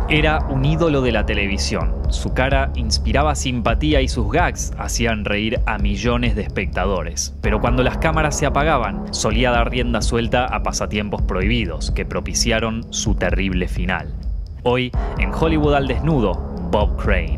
Era un ídolo de la televisión. Su cara inspiraba simpatía y sus gags hacían reír a millones de espectadores. Pero cuando las cámaras se apagaban, solía dar rienda suelta a pasatiempos prohibidos que propiciaron su terrible final. Hoy, en Hollywood al desnudo, Bob Crane.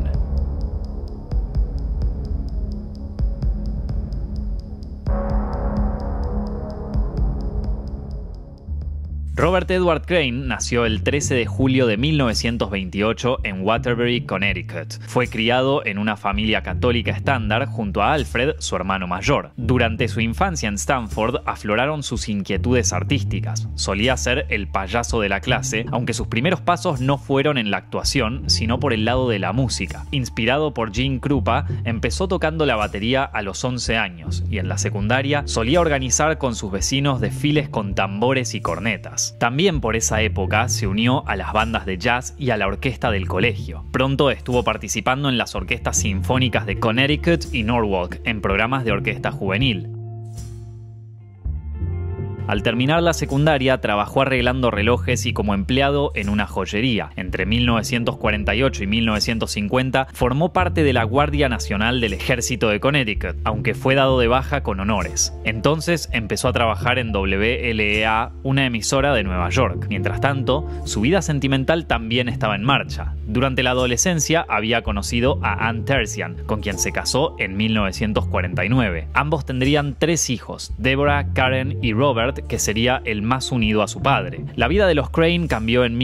Robert Edward Crane nació el 13 de julio de 1928 en Waterbury, Connecticut. Fue criado en una familia católica estándar junto a Alfred, su hermano mayor. Durante su infancia en Stanford afloraron sus inquietudes artísticas. Solía ser el payaso de la clase, aunque sus primeros pasos no fueron en la actuación, sino por el lado de la música. Inspirado por Gene Krupa, empezó tocando la batería a los 11 años y en la secundaria solía organizar con sus vecinos desfiles con tambores y cornetas. También por esa época se unió a las bandas de jazz y a la orquesta del colegio. Pronto estuvo participando en las orquestas sinfónicas de Connecticut y Norwalk en programas de orquesta juvenil. Al terminar la secundaria, trabajó arreglando relojes y como empleado en una joyería. Entre 1948 y 1950 formó parte de la Guardia Nacional del Ejército de Connecticut, aunque fue dado de baja con honores. Entonces empezó a trabajar en WLEA, una emisora de Nueva York. Mientras tanto, su vida sentimental también estaba en marcha. Durante la adolescencia había conocido a Ann Terzian, con quien se casó en 1949. Ambos tendrían 3 hijos, Deborah, Karen y Robert, que sería el más unido a su padre. La vida de los Crane cambió en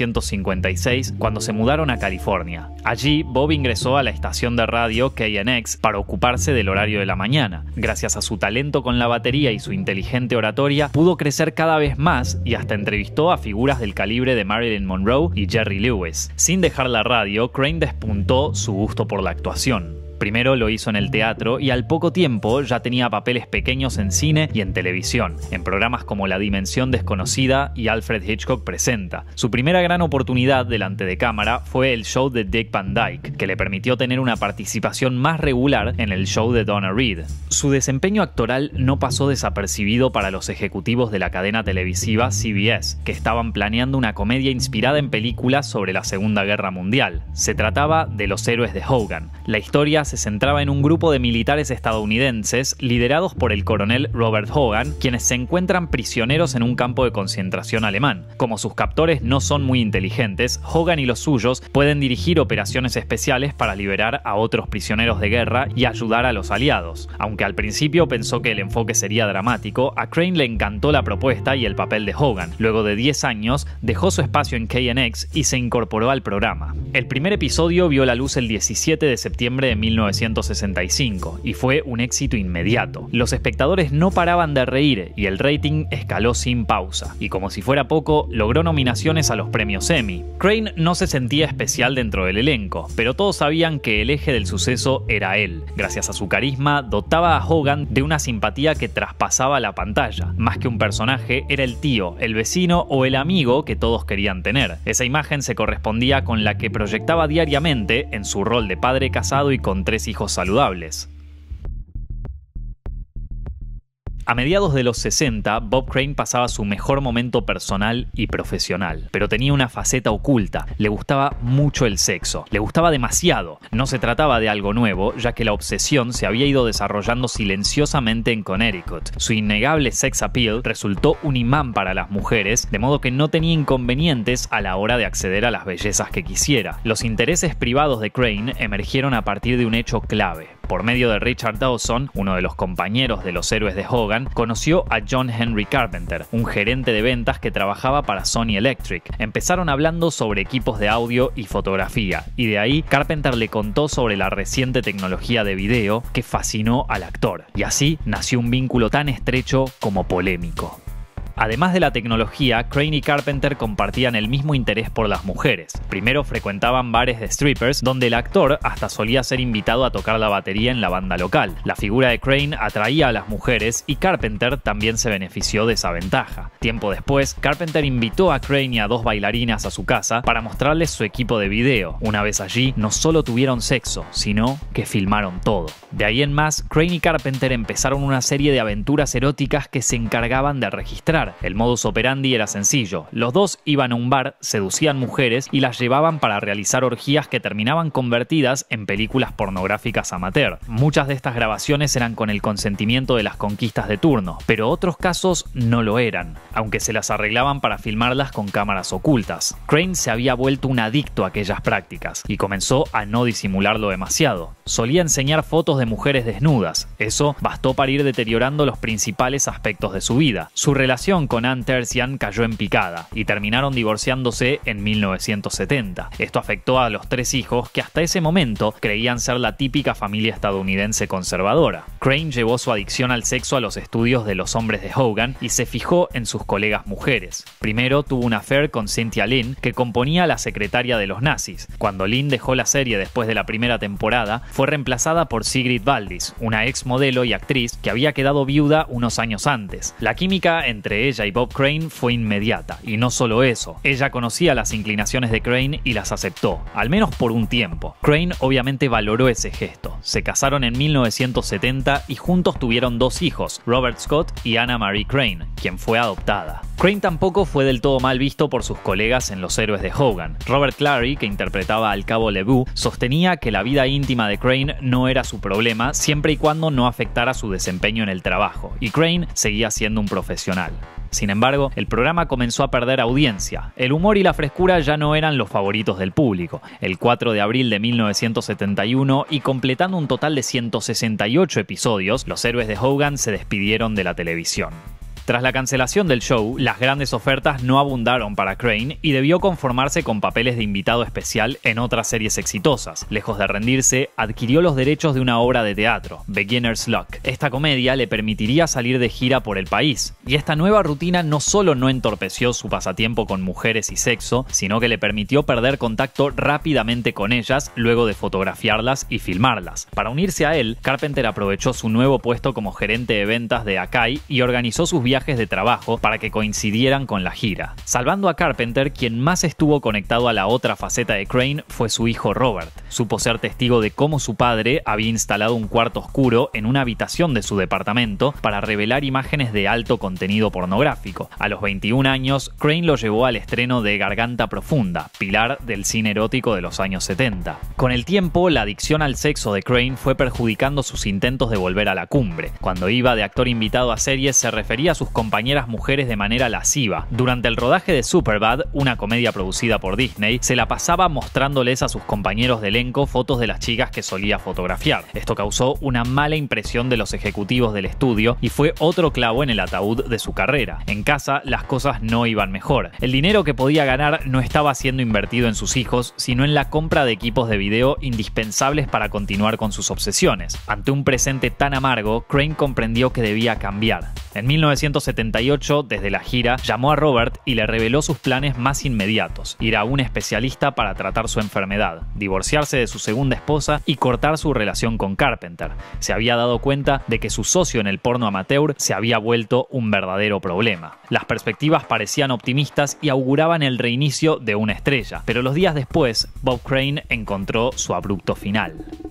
1956 cuando se mudaron a California. Allí, Bob ingresó a la estación de radio KNX para ocuparse del horario de la mañana. Gracias a su talento con la batería y su inteligente oratoria, pudo crecer cada vez más y hasta entrevistó a figuras del calibre de Marilyn Monroe y Jerry Lewis. Sin dejar la radio, Crane despuntó su gusto por la actuación. Primero lo hizo en el teatro y al poco tiempo ya tenía papeles pequeños en cine y en televisión, en programas como La Dimensión Desconocida y Alfred Hitchcock Presenta. Su primera gran oportunidad delante de cámara fue el show de Dick Van Dyke, que le permitió tener una participación más regular en el show de Donna Reed. Su desempeño actoral no pasó desapercibido para los ejecutivos de la cadena televisiva CBS, que estaban planeando una comedia inspirada en películas sobre la Segunda Guerra Mundial. Se trataba de Los Héroes de Hogan. La historia se centraba en un grupo de militares estadounidenses liderados por el coronel Robert Hogan, quienes se encuentran prisioneros en un campo de concentración alemán. Como sus captores no son muy inteligentes, Hogan y los suyos pueden dirigir operaciones especiales para liberar a otros prisioneros de guerra y ayudar a los aliados. Aunque al principio pensó que el enfoque sería dramático, a Crane le encantó la propuesta y el papel de Hogan. Luego de 10 años, dejó su espacio en KNX y se incorporó al programa. El primer episodio vio la luz el 17 de septiembre de 1965 y fue un éxito inmediato. Los espectadores no paraban de reír y el rating escaló sin pausa. Y como si fuera poco, logró nominaciones a los premios Emmy. Crane no se sentía especial dentro del elenco, pero todos sabían que el eje del suceso era él. Gracias a su carisma, dotaba a Hogan de una simpatía que traspasaba la pantalla. Más que un personaje, era el tío, el vecino o el amigo que todos querían tener. Esa imagen se correspondía con la que proyectaba diariamente en su rol de padre casado y con 3 hijos saludables. A mediados de los 60, Bob Crane pasaba su mejor momento personal y profesional, pero tenía una faceta oculta. Le gustaba mucho el sexo, le gustaba demasiado. No se trataba de algo nuevo, ya que la obsesión se había ido desarrollando silenciosamente en Connecticut. Su innegable sex appeal resultó un imán para las mujeres, de modo que no tenía inconvenientes a la hora de acceder a las bellezas que quisiera. Los intereses privados de Crane emergieron a partir de un hecho clave. Por medio de Richard Dawson, uno de los compañeros de los héroes de Hogan, conoció a John Henry Carpenter, un gerente de ventas que trabajaba para Sony Electric. Empezaron hablando sobre equipos de audio y fotografía, y de ahí Carpenter le contó sobre la reciente tecnología de video que fascinó al actor. Y así nació un vínculo tan estrecho como polémico. Además de la tecnología, Crane y Carpenter compartían el mismo interés por las mujeres. Primero frecuentaban bares de strippers, donde el actor hasta solía ser invitado a tocar la batería en la banda local. La figura de Crane atraía a las mujeres y Carpenter también se benefició de esa ventaja. Tiempo después, Carpenter invitó a Crane y a 2 bailarinas a su casa para mostrarles su equipo de video. Una vez allí, no solo tuvieron sexo, sino que filmaron todo. De ahí en más, Crane y Carpenter empezaron una serie de aventuras eróticas que se encargaban de registrar. similar. El modus operandi era sencillo. Los dos iban a un bar, seducían mujeres y las llevaban para realizar orgías que terminaban convertidas en películas pornográficas amateur. Muchas de estas grabaciones eran con el consentimiento de las conquistas de turno, pero otros casos no lo eran, aunque se las arreglaban para filmarlas con cámaras ocultas. Crane se había vuelto un adicto a aquellas prácticas y comenzó a no disimularlo demasiado. Solía enseñar fotos de mujeres desnudas. Eso bastó para ir deteriorando los principales aspectos de su vida. Su relación con Ann Terzian cayó en picada y terminaron divorciándose en 1970. Esto afectó a los 3 hijos que hasta ese momento creían ser la típica familia estadounidense conservadora. Crane llevó su adicción al sexo a los estudios de los hombres de Hogan y se fijó en sus colegas mujeres. Primero tuvo un affair con Cynthia Lynn, que componía la secretaria de los nazis. Cuando Lynn dejó la serie después de la primera temporada, fue reemplazada por Sigrid Valdis, una ex modelo y actriz que había quedado viuda unos años antes. La química entre ella y Bob Crane fue inmediata, y no solo eso, ella conocía las inclinaciones de Crane y las aceptó, al menos por un tiempo. Crane obviamente valoró ese gesto. Se casaron en 1970 y juntos tuvieron 2 hijos, Robert Scott y Anna Marie Crane, quien fue adoptada. Crane tampoco fue del todo mal visto por sus colegas en Los héroes de Hogan. Robert Clary, que interpretaba al cabo Lebu, sostenía que la vida íntima de Crane no era su problema siempre y cuando no afectara su desempeño en el trabajo, y Crane seguía siendo un profesional. Sin embargo, el programa comenzó a perder audiencia. El humor y la frescura ya no eran los favoritos del público. El 4 de abril de 1971, y completando un total de 168 episodios, Los héroes de Hogan se despidieron de la televisión. Tras la cancelación del show, las grandes ofertas no abundaron para Crane y debió conformarse con papeles de invitado especial en otras series exitosas. Lejos de rendirse, adquirió los derechos de una obra de teatro, Beginner's Luck. Esta comedia le permitiría salir de gira por el país, y esta nueva rutina no solo no entorpeció su pasatiempo con mujeres y sexo, sino que le permitió perder contacto rápidamente con ellas luego de fotografiarlas y filmarlas. Para unirse a él, Carpenter aprovechó su nuevo puesto como gerente de ventas de Akai y organizó sus viajes de trabajo para que coincidieran con la gira. Salvando a Carpenter, quien más estuvo conectado a la otra faceta de Crane fue su hijo Robert. Supo ser testigo de cómo su padre había instalado un cuarto oscuro en una habitación de su departamento para revelar imágenes de alto contenido pornográfico. A los 21 años, Crane lo llevó al estreno de Garganta Profunda, pilar del cine erótico de los años 70. Con el tiempo, la adicción al sexo de Crane fue perjudicando sus intentos de volver a la cumbre. Cuando iba de actor invitado a series, se refería a sus compañeras mujeres de manera lasciva. Durante el rodaje de Superbad, una comedia producida por Disney, se la pasaba mostrándoles a sus compañeros de elenco fotos de las chicas que solía fotografiar. Esto causó una mala impresión de los ejecutivos del estudio y fue otro clavo en el ataúd de su carrera. En casa, las cosas no iban mejor. El dinero que podía ganar no estaba siendo invertido en sus hijos, sino en la compra de equipos de video indispensables para continuar con sus obsesiones. Ante un presente tan amargo, Crane comprendió que debía cambiar. En 1978, desde la gira, llamó a Robert y le reveló sus planes más inmediatos: ir a un especialista para tratar su enfermedad, divorciarse de su segunda esposa y cortar su relación con Carpenter. Se había dado cuenta de que su socio en el porno amateur se había vuelto un verdadero problema. Las perspectivas parecían optimistas y auguraban el reinicio de una estrella, pero los días después, Bob Crane encontró su abrupto final.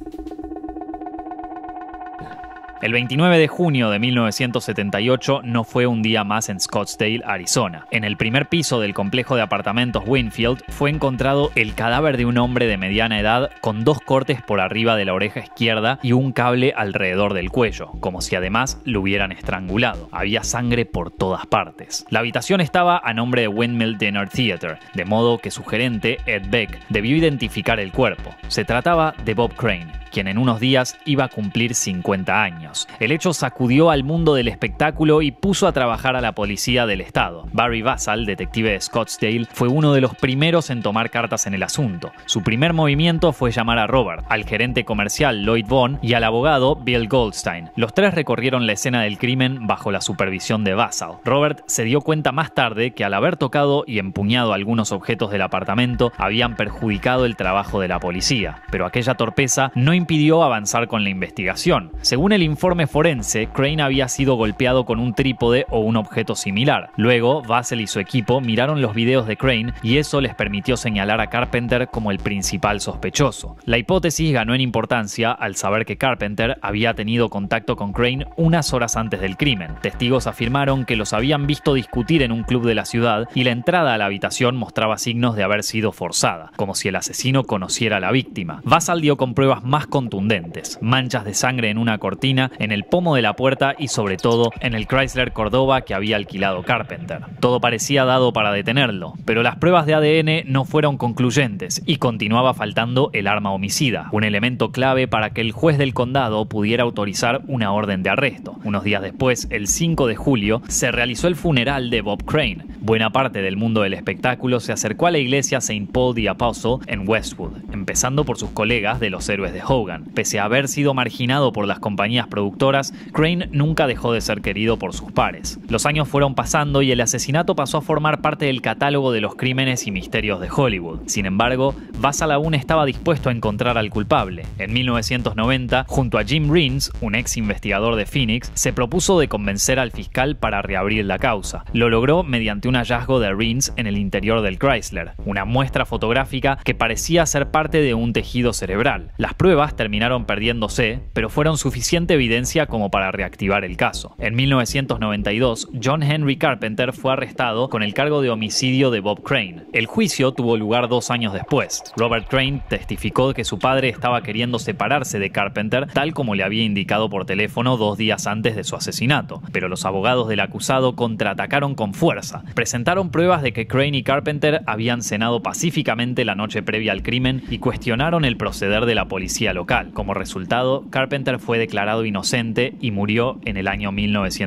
El 29 de junio de 1978 no fue un día más en Scottsdale, Arizona. En el primer piso del complejo de apartamentos Winfield fue encontrado el cadáver de un hombre de mediana edad con 2 cortes por arriba de la oreja izquierda y un cable alrededor del cuello, como si además lo hubieran estrangulado. Había sangre por todas partes. La habitación estaba a nombre de Windmill Dinner Theater, de modo que su gerente, Ed Beck, debió identificar el cuerpo. Se trataba de Bob Crane, quien en unos días iba a cumplir 50 años. El hecho sacudió al mundo del espectáculo y puso a trabajar a la policía del estado. Barry Vassal, detective de Scottsdale, fue uno de los primeros en tomar cartas en el asunto. Su primer movimiento fue llamar a Robert, al gerente comercial Lloyd Vaughn y al abogado Bill Goldstein. Los 3 recorrieron la escena del crimen bajo la supervisión de Vassal. Robert se dio cuenta más tarde que al haber tocado y empuñado algunos objetos del apartamento habían perjudicado el trabajo de la policía, pero aquella torpeza no impidió avanzar con la investigación. Según el informe forense, Crane había sido golpeado con un trípode o un objeto similar. Luego, Vassell y su equipo miraron los videos de Crane y eso les permitió señalar a Carpenter como el principal sospechoso. La hipótesis ganó en importancia al saber que Carpenter había tenido contacto con Crane unas horas antes del crimen. Testigos afirmaron que los habían visto discutir en un club de la ciudad y la entrada a la habitación mostraba signos de haber sido forzada, como si el asesino conociera a la víctima. Vassell dio con pruebas más contundentes: manchas de sangre en una cortina, en el pomo de la puerta y sobre todo en el Chrysler Cordova que había alquilado Carpenter. Todo parecía dado para detenerlo, pero las pruebas de ADN no fueron concluyentes y continuaba faltando el arma homicida, un elemento clave para que el juez del condado pudiera autorizar una orden de arresto. Unos días después, el 5 de julio, se realizó el funeral de Bob Crane. Buena parte del mundo del espectáculo se acercó a la iglesia St. Paul the Apostle en Westwood, empezando por sus colegas de los héroes de Hogan. Pese a haber sido marginado por las compañías productoras, Crane nunca dejó de ser querido por sus pares. Los años fueron pasando y el asesinato pasó a formar parte del catálogo de los crímenes y misterios de Hollywood. Sin embargo, Vassell aún estaba dispuesto a encontrar al culpable. En 1990, junto a Jim Reams, un ex investigador de Phoenix, se propuso de convencer al fiscal para reabrir la causa. Lo logró mediante un hallazgo de Reams en el interior del Chrysler, una muestra fotográfica que parecía ser parte de un tejido cerebral. Las pruebas terminaron perdiéndose, pero fueron suficiente evidencia como para reactivar el caso. En 1992, John Henry Carpenter fue arrestado con el cargo de homicidio de Bob Crane. El juicio tuvo lugar 2 años después. Robert Crane testificó que su padre estaba queriendo separarse de Carpenter, tal como le había indicado por teléfono 2 días antes de su asesinato, pero los abogados del acusado contraatacaron con fuerza. Presentaron pruebas de que Crane y Carpenter habían cenado pacíficamente la noche previa al crimen y cuestionaron el proceder de la policía local. Como resultado, Carpenter fue declarado inocente y murió en el año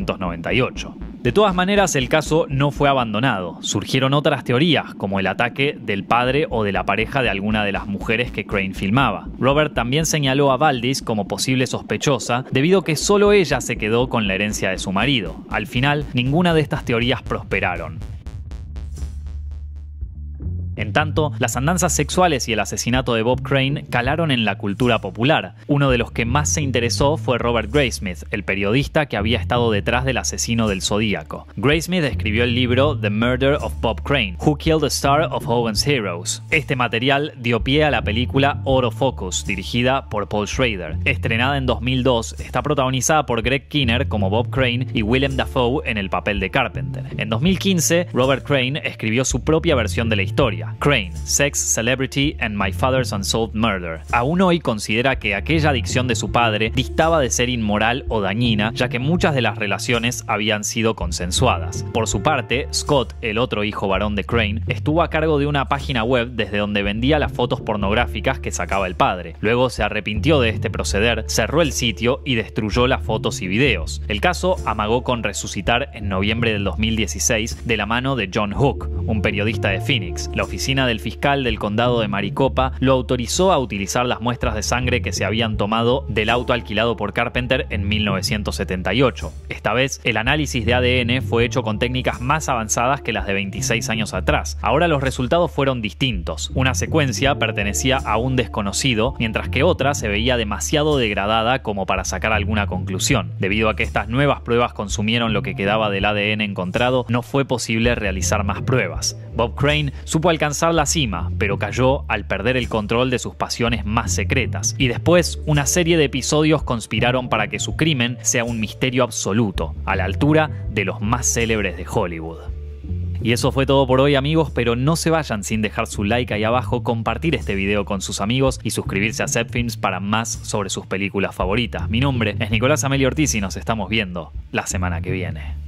1998. De todas maneras, el caso no fue abandonado. Surgieron otras teorías, como el ataque del padre o de la pareja de alguna de las mujeres que Crane filmaba. Robert también señaló a Valdis como posible sospechosa, debido a que solo ella se quedó con la herencia de su marido. Al final, ninguna de estas teorías prosperaron. En tanto, las andanzas sexuales y el asesinato de Bob Crane calaron en la cultura popular. Uno de los que más se interesó fue Robert Graysmith, el periodista que había estado detrás del asesino del Zodíaco. Graysmith escribió el libro The Murder of Bob Crane, Who Killed the Star of Hogan's Heroes. Este material dio pie a la película Autofocus, dirigida por Paul Schrader. Estrenada en 2002, está protagonizada por Greg Kinnear como Bob Crane y Willem Dafoe en el papel de Carpenter. En 2015, Robert Crane escribió su propia versión de la historia, Crane, Sex, Celebrity and My Father's Unsolved Murder. Aún hoy considera que aquella adicción de su padre distaba de ser inmoral o dañina, ya que muchas de las relaciones habían sido consensuadas. Por su parte, Scott, el otro hijo varón de Crane, estuvo a cargo de una página web desde donde vendía las fotos pornográficas que sacaba el padre. Luego se arrepintió de este proceder, cerró el sitio y destruyó las fotos y videos. El caso amagó con resucitar en noviembre del 2016 de la mano de John Hook, un periodista de Phoenix. La oficina del fiscal del condado de Maricopa lo autorizó a utilizar las muestras de sangre que se habían tomado del auto alquilado por Carpenter en 1978. Esta vez, el análisis de ADN fue hecho con técnicas más avanzadas que las de 26 años atrás. Ahora los resultados fueron distintos. Una secuencia pertenecía a un desconocido, mientras que otra se veía demasiado degradada como para sacar alguna conclusión. Debido a que estas nuevas pruebas consumieron lo que quedaba del ADN encontrado, no fue posible realizar más pruebas. Bob Crane supo alcanzar la cima, pero cayó al perder el control de sus pasiones más secretas. Y después, una serie de episodios conspiraron para que su crimen sea un misterio absoluto, a la altura de los más célebres de Hollywood. Y eso fue todo por hoy, amigos, pero no se vayan sin dejar su like ahí abajo, compartir este video con sus amigos y suscribirse a Zepfilms para más sobre sus películas favoritas. Mi nombre es Nicolás Amelio Ortiz y nos estamos viendo la semana que viene.